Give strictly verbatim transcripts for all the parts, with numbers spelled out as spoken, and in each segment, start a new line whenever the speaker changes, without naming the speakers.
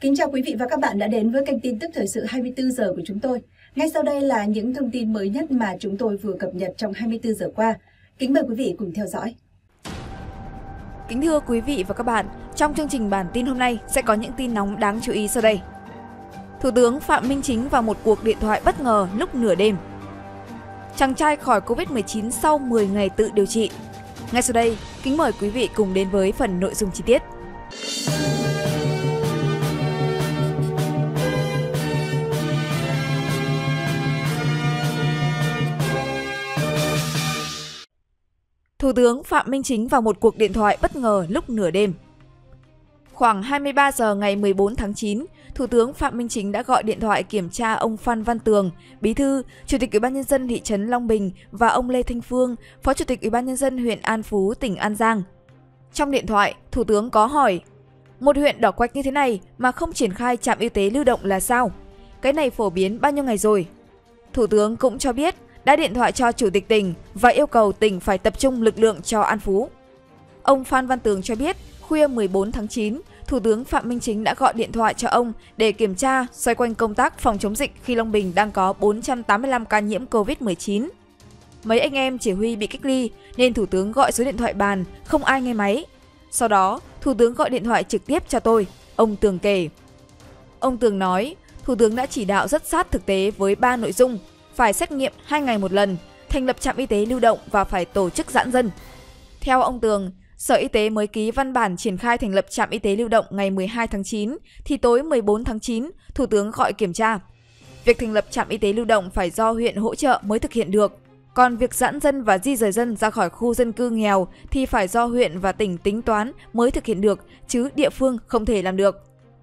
Kính chào quý vị và các bạn đã đến với kênh tin tức thời sự hai mươi tư giờ của chúng tôi. Ngay sau đây là những thông tin mới nhất mà chúng tôi vừa cập nhật trong hai mươi tư giờ qua. Kính mời quý vị cùng theo dõi.
Kính thưa quý vị và các bạn, trong chương trình bản tin hôm nay sẽ có những tin nóng đáng chú ý sau đây. Thủ tướng Phạm Minh Chính vào một cuộc điện thoại bất ngờ lúc nửa đêm. Chàng trai khỏi Covid mười chín sau mười ngày tự điều trị. Ngay sau đây, kính mời quý vị cùng đến với phần nội dung chi tiết. Thủ tướng Phạm Minh Chính vào một cuộc điện thoại bất ngờ lúc nửa đêm. Khoảng hai mươi ba giờ ngày mười bốn tháng chín, Thủ tướng Phạm Minh Chính đã gọi điện thoại kiểm tra ông Phan Văn Tường, Bí thư, Chủ tịch Ủy ban nhân dân thị trấn Long Bình và ông Lê Thanh Phương, Phó Chủ tịch Ủy ban nhân dân huyện An Phú, tỉnh An Giang. Trong điện thoại, Thủ tướng có hỏi: "Một huyện đỏ quạch như thế này mà không triển khai trạm y tế lưu động là sao? Cái này phổ biến bao nhiêu ngày rồi?" Thủ tướng cũng cho biết đã điện thoại cho Chủ tịch tỉnh và yêu cầu tỉnh phải tập trung lực lượng cho An Phú. Ông Phan Văn Tường cho biết, khuya mười bốn tháng chín, Thủ tướng Phạm Minh Chính đã gọi điện thoại cho ông để kiểm tra xoay quanh công tác phòng chống dịch khi Long Bình đang có bốn trăm tám mươi lăm ca nhiễm Covid mười chín. Mấy anh em chỉ huy bị cách ly nên Thủ tướng gọi số điện thoại bàn, không ai nghe máy. Sau đó, Thủ tướng gọi điện thoại trực tiếp cho tôi, ông Tường kể. Ông Tường nói, Thủ tướng đã chỉ đạo rất sát thực tế với ba nội dung: phải xét nghiệm hai ngày một lần, thành lập trạm y tế lưu động và phải tổ chức giãn dân. Theo ông Tường, Sở Y tế mới ký văn bản triển khai thành lập trạm y tế lưu động ngày mười hai tháng chín, thì tối mười bốn tháng chín, Thủ tướng gọi kiểm tra. Việc thành lập trạm y tế lưu động phải do huyện hỗ trợ mới thực hiện được. Còn việc giãn dân và di rời dân ra khỏi khu dân cư nghèo thì phải do huyện và tỉnh tính toán mới thực hiện được, chứ địa phương không thể làm được.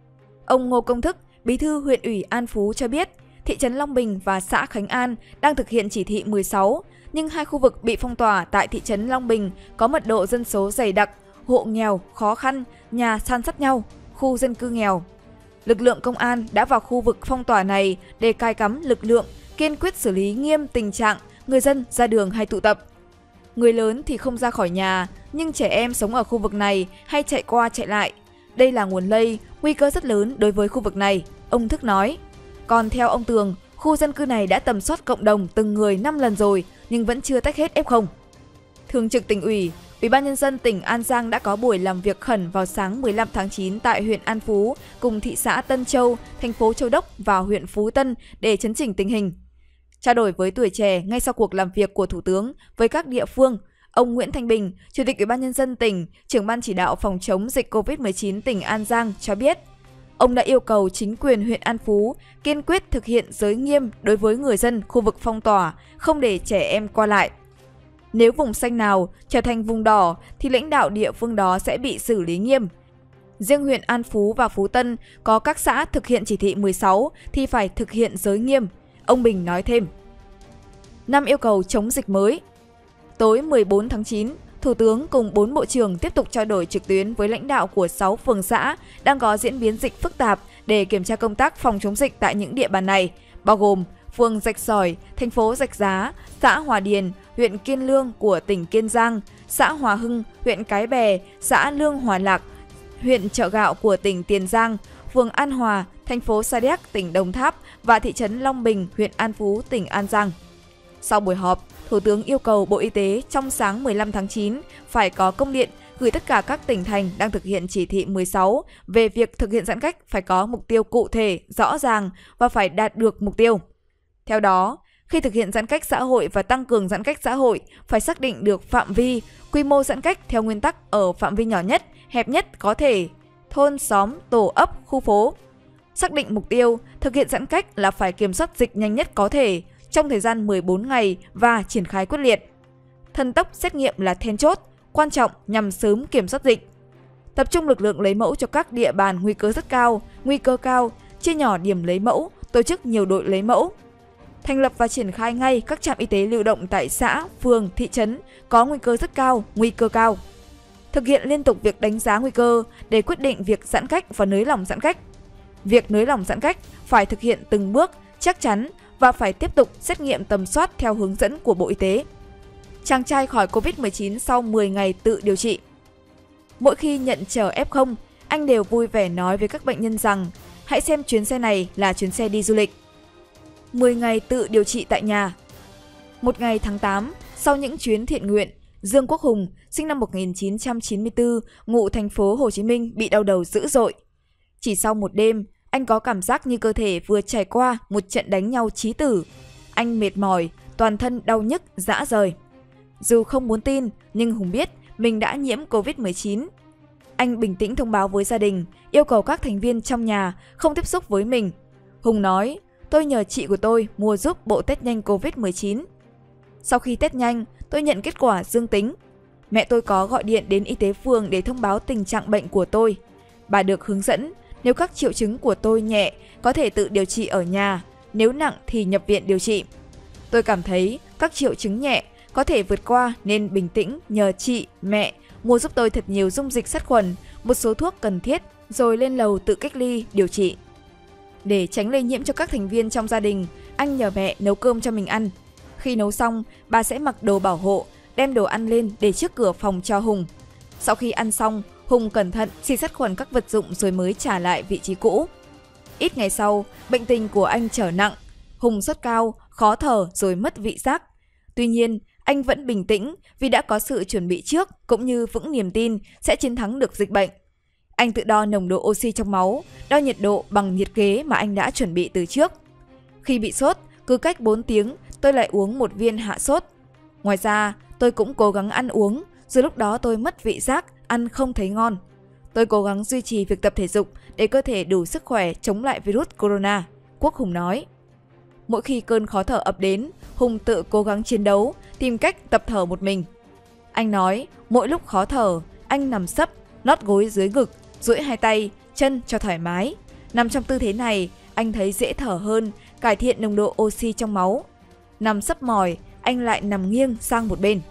Ông Ngô Công Thức, Bí thư huyện ủy An Phú cho biết, thị trấn Long Bình và xã Khánh An đang thực hiện chỉ thị mười sáu, nhưng hai khu vực bị phong tỏa tại thị trấn Long Bình có mật độ dân số dày đặc, hộ nghèo, khó khăn, nhà san sát nhau, khu dân cư nghèo. Lực lượng công an đã vào khu vực phong tỏa này để cai cắm lực lượng, kiên quyết xử lý nghiêm tình trạng người dân ra đường hay tụ tập. Người lớn thì không ra khỏi nhà, nhưng trẻ em sống ở khu vực này hay chạy qua chạy lại. Đây là nguồn lây, nguy cơ rất lớn đối với khu vực này, ông Thức nói. Còn theo ông Tường, khu dân cư này đã tầm soát cộng đồng từng người năm lần rồi nhưng vẫn chưa tách hết ép không. Thường trực Tỉnh ủy, Ủy ban nhân dân tỉnh An Giang đã có buổi làm việc khẩn vào sáng mười lăm tháng chín tại huyện An Phú cùng thị xã Tân Châu, thành phố Châu Đốc và huyện Phú Tân để chấn chỉnh tình hình. Trao đổi với Tuổi Trẻ ngay sau cuộc làm việc của Thủ tướng với các địa phương, ông Nguyễn Thanh Bình, Chủ tịch Ủy ban nhân dân tỉnh, trưởng ban chỉ đạo phòng chống dịch Covid mười chín tỉnh An Giang cho biết, ông đã yêu cầu chính quyền huyện An Phú kiên quyết thực hiện giới nghiêm đối với người dân khu vực phong tỏa, không để trẻ em qua lại. Nếu vùng xanh nào trở thành vùng đỏ thì lãnh đạo địa phương đó sẽ bị xử lý nghiêm. Riêng huyện An Phú và Phú Tân có các xã thực hiện chỉ thị mười sáu thì phải thực hiện giới nghiêm, ông Bình nói thêm. Năm yêu cầu chống dịch mới. Tối mười bốn tháng chín, Thủ tướng cùng bốn bộ trưởng tiếp tục trao đổi trực tuyến với lãnh đạo của sáu phường xã đang có diễn biến dịch phức tạp để kiểm tra công tác phòng chống dịch tại những địa bàn này, bao gồm phường Rạch Sỏi, thành phố Rạch Giá, xã Hòa Điền, huyện Kiên Lương của tỉnh Kiên Giang, xã Hòa Hưng, huyện Cái Bè, xã Lương Hòa Lạc, huyện Chợ Gạo của tỉnh Tiền Giang, phường An Hòa, thành phố Sa Đéc, tỉnh Đồng Tháp và thị trấn Long Bình, huyện An Phú, tỉnh An Giang. Sau buổi họp, Thủ tướng yêu cầu Bộ Y tế trong sáng mười lăm tháng chín phải có công điện gửi tất cả các tỉnh thành đang thực hiện chỉ thị mười sáu về việc thực hiện giãn cách phải có mục tiêu cụ thể, rõ ràng và phải đạt được mục tiêu. Theo đó, khi thực hiện giãn cách xã hội và tăng cường giãn cách xã hội, phải xác định được phạm vi, quy mô giãn cách theo nguyên tắc ở phạm vi nhỏ nhất, hẹp nhất có thể, thôn, xóm, tổ ấp, khu phố. Xác định mục tiêu, thực hiện giãn cách là phải kiểm soát dịch nhanh nhất có thể, trong thời gian mười bốn ngày và triển khai quyết liệt. Thần tốc xét nghiệm là then chốt, quan trọng nhằm sớm kiểm soát dịch. Tập trung lực lượng lấy mẫu cho các địa bàn nguy cơ rất cao, nguy cơ cao, chia nhỏ điểm lấy mẫu, tổ chức nhiều đội lấy mẫu. Thành lập và triển khai ngay các trạm y tế lưu động tại xã, phường, thị trấn có nguy cơ rất cao, nguy cơ cao. Thực hiện liên tục việc đánh giá nguy cơ để quyết định việc giãn cách và nới lỏng giãn cách. Việc nới lỏng giãn cách phải thực hiện từng bước, chắc chắn và phải tiếp tục xét nghiệm tầm soát theo hướng dẫn của Bộ Y tế. Chàng trai khỏi Covid mười chín sau mười ngày tự điều trị. Mỗi khi nhận chở ép không, anh đều vui vẻ nói với các bệnh nhân rằng hãy xem chuyến xe này là chuyến xe đi du lịch. mười ngày tự điều trị tại nhà. Một ngày tháng tám, sau những chuyến thiện nguyện, Dương Quốc Hùng, sinh năm một nghìn chín trăm chín mươi tư, ngụ thành phố Hồ Chí Minh bị đau đầu dữ dội. Chỉ sau một đêm, anh có cảm giác như cơ thể vừa trải qua một trận đánh nhau chí tử. Anh mệt mỏi, toàn thân đau nhức, rã rời. Dù không muốn tin, nhưng Hùng biết mình đã nhiễm Covid mười chín. Anh bình tĩnh thông báo với gia đình, yêu cầu các thành viên trong nhà không tiếp xúc với mình. Hùng nói, tôi nhờ chị của tôi mua giúp bộ test nhanh Covid mười chín. Sau khi test nhanh, tôi nhận kết quả dương tính. Mẹ tôi có gọi điện đến y tế phường để thông báo tình trạng bệnh của tôi. Bà được hướng dẫn, nếu các triệu chứng của tôi nhẹ, có thể tự điều trị ở nhà, nếu nặng thì nhập viện điều trị. Tôi cảm thấy các triệu chứng nhẹ có thể vượt qua nên bình tĩnh nhờ chị, mẹ mua giúp tôi thật nhiều dung dịch sát khuẩn, một số thuốc cần thiết, rồi lên lầu tự cách ly, điều trị. Để tránh lây nhiễm cho các thành viên trong gia đình, anh nhờ mẹ nấu cơm cho mình ăn. Khi nấu xong, bà sẽ mặc đồ bảo hộ, đem đồ ăn lên để trước cửa phòng cho Hùng. Sau khi ăn xong, Hùng cẩn thận xịt sát khuẩn các vật dụng rồi mới trả lại vị trí cũ. Ít ngày sau, bệnh tình của anh trở nặng. Hùng sốt cao, khó thở rồi mất vị giác. Tuy nhiên, anh vẫn bình tĩnh vì đã có sự chuẩn bị trước cũng như vững niềm tin sẽ chiến thắng được dịch bệnh. Anh tự đo nồng độ oxy trong máu, đo nhiệt độ bằng nhiệt kế mà anh đã chuẩn bị từ trước. Khi bị sốt, cứ cách bốn tiếng tôi lại uống một viên hạ sốt. Ngoài ra, tôi cũng cố gắng ăn uống, dù lúc đó tôi mất vị giác, ăn không thấy ngon. Tôi cố gắng duy trì việc tập thể dục để cơ thể đủ sức khỏe chống lại virus corona, Quốc Hùng nói. Mỗi khi cơn khó thở ập đến, Hùng tự cố gắng chiến đấu, tìm cách tập thở một mình. Anh nói, mỗi lúc khó thở, anh nằm sấp, lót gối dưới ngực, duỗi hai tay, chân cho thoải mái. Nằm trong tư thế này, anh thấy dễ thở hơn, cải thiện nồng độ oxy trong máu. Nằm sấp mỏi, anh lại nằm nghiêng sang một bên.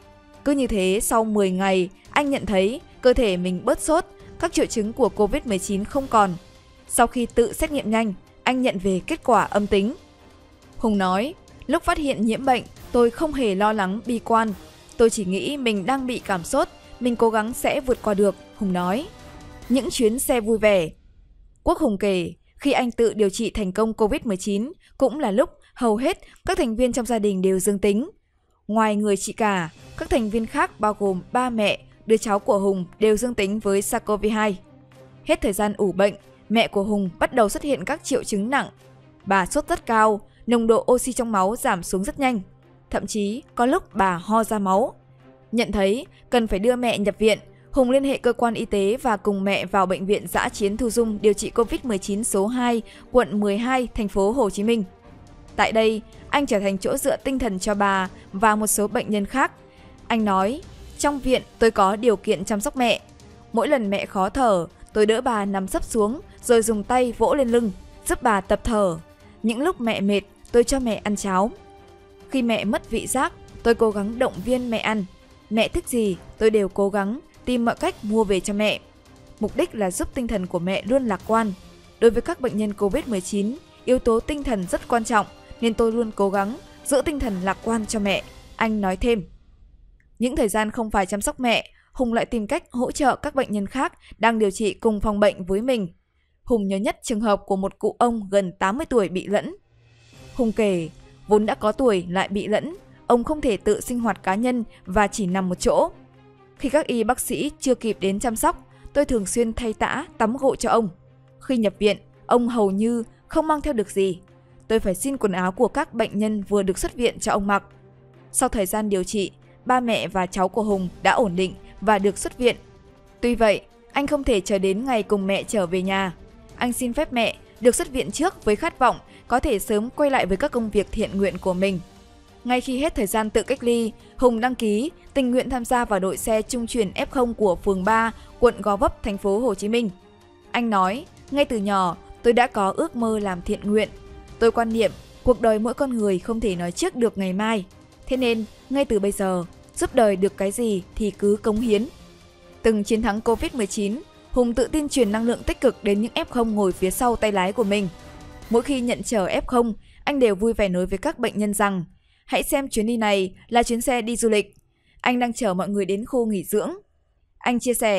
Cứ như thế, sau mười ngày, anh nhận thấy cơ thể mình bớt sốt, các triệu chứng của Covid mười chín không còn. Sau khi tự xét nghiệm nhanh, anh nhận về kết quả âm tính. Hùng nói, lúc phát hiện nhiễm bệnh, tôi không hề lo lắng bi quan. Tôi chỉ nghĩ mình đang bị cảm sốt, mình cố gắng sẽ vượt qua được, Hùng nói. Những chuyến xe vui vẻ. Quốc Hùng kể, khi anh tự điều trị thành công Covid mười chín, cũng là lúc hầu hết các thành viên trong gia đình đều dương tính. Ngoài người chị cả, các thành viên khác bao gồm ba mẹ, đứa cháu của Hùng đều dương tính với SARS-xê o vê hai. Hết thời gian ủ bệnh, mẹ của Hùng bắt đầu xuất hiện các triệu chứng nặng. Bà sốt rất cao, nồng độ oxy trong máu giảm xuống rất nhanh. Thậm chí có lúc bà ho ra máu. Nhận thấy cần phải đưa mẹ nhập viện, Hùng liên hệ cơ quan y tế và cùng mẹ vào bệnh viện dã chiến thu dung điều trị Covid mười chín số hai, quận mười hai, thành phố Hồ Chí Minh. Tại đây, anh trở thành chỗ dựa tinh thần cho bà và một số bệnh nhân khác. Anh nói, trong viện tôi có điều kiện chăm sóc mẹ. Mỗi lần mẹ khó thở, tôi đỡ bà nằm sấp xuống rồi dùng tay vỗ lên lưng, giúp bà tập thở. Những lúc mẹ mệt, tôi cho mẹ ăn cháo. Khi mẹ mất vị giác, tôi cố gắng động viên mẹ ăn. Mẹ thích gì, tôi đều cố gắng tìm mọi cách mua về cho mẹ. Mục đích là giúp tinh thần của mẹ luôn lạc quan. Đối với các bệnh nhân Covid mười chín, yếu tố tinh thần rất quan trọng, nên tôi luôn cố gắng giữ tinh thần lạc quan cho mẹ, anh nói thêm. Những thời gian không phải chăm sóc mẹ, Hùng lại tìm cách hỗ trợ các bệnh nhân khác đang điều trị cùng phòng bệnh với mình. Hùng nhớ nhất trường hợp của một cụ ông gần tám mươi tuổi bị lẫn. Hùng kể, vốn đã có tuổi lại bị lẫn, ông không thể tự sinh hoạt cá nhân và chỉ nằm một chỗ. Khi các y bác sĩ chưa kịp đến chăm sóc, tôi thường xuyên thay tã, tắm gội cho ông. Khi nhập viện, ông hầu như không mang theo được gì. Tôi phải xin quần áo của các bệnh nhân vừa được xuất viện cho ông mặc. Sau thời gian điều trị, ba mẹ và cháu của Hùng đã ổn định và được xuất viện. Tuy vậy, anh không thể chờ đến ngày cùng mẹ trở về nhà. Anh xin phép mẹ được xuất viện trước với khát vọng có thể sớm quay lại với các công việc thiện nguyện của mình. Ngay khi hết thời gian tự cách ly, Hùng đăng ký tình nguyện tham gia vào đội xe trung chuyển ép không của phường ba, quận Gò Vấp, thành phố Hồ Chí Minh. Anh nói, ngay từ nhỏ tôi đã có ước mơ làm thiện nguyện. Tôi quan niệm cuộc đời mỗi con người không thể nói trước được ngày mai. Thế nên, ngay từ bây giờ, giúp đời được cái gì thì cứ cống hiến. Từng chiến thắng Covid mười chín, Hùng tự tin truyền năng lượng tích cực đến những ép không ngồi phía sau tay lái của mình. Mỗi khi nhận chở ép không, anh đều vui vẻ nói với các bệnh nhân rằng hãy xem chuyến đi này là chuyến xe đi du lịch. Anh đang chở mọi người đến khu nghỉ dưỡng. Anh chia sẻ,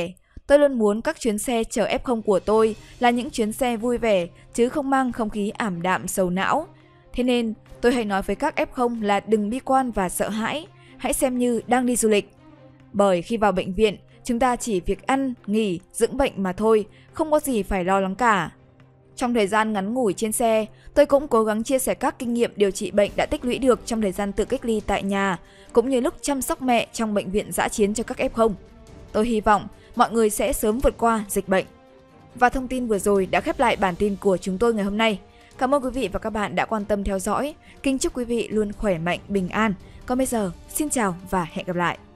Tôi luôn muốn các chuyến xe chở ép không của tôi là những chuyến xe vui vẻ chứ không mang không khí ảm đạm sầu não. Thế nên tôi hay nói với các ép không là đừng bi quan và sợ hãi, hãy xem như đang đi du lịch. Bởi khi vào bệnh viện, chúng ta chỉ việc ăn, nghỉ, dưỡng bệnh mà thôi, không có gì phải lo lắng cả. Trong thời gian ngắn ngủi trên xe, tôi cũng cố gắng chia sẻ các kinh nghiệm điều trị bệnh đã tích lũy được trong thời gian tự cách ly tại nhà, cũng như lúc chăm sóc mẹ trong bệnh viện dã chiến cho các ép không. Tôi hy vọng mọi người sẽ sớm vượt qua dịch bệnh. Và thông tin vừa rồi đã khép lại bản tin của chúng tôi ngày hôm nay. Cảm ơn quý vị và các bạn đã quan tâm theo dõi. Kính chúc quý vị luôn khỏe mạnh, bình an. Còn bây giờ, xin chào và hẹn gặp lại.